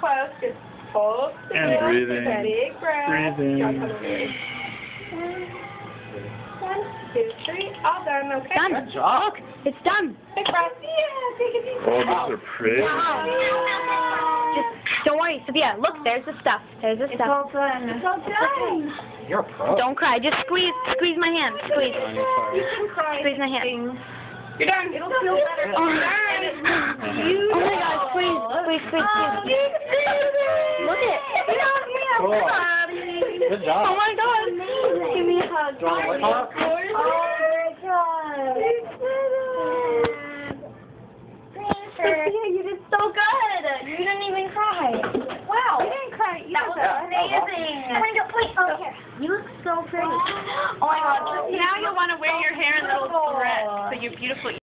close. Just hold still. And breathing. Big breath. Breathing. 1, 2, 3. All done. Okay. Done. Good job. It's done. Big breath. Yeah. Take a deep breath. Oh, those are pretty. Just don't worry, Sophia. Look, there's the stuff. There's the stuff. done. It's all done. You're a pro. Don't cry. Just squeeze my hand. Squeeze. On your part. You can cry. Squeeze my hand. You're done. It'll feel better. Oh my gosh, please. Look at it. Cool. Good job. Oh my god. Give me a hug. Do you want a hug? Oh my god. Sophia, you did so good. You didn't even cry. Wow. You didn't cry. That was amazing. Okay. You look so pretty. Oh my god. Now you'll want to wear your hair in little threads so you're beautiful.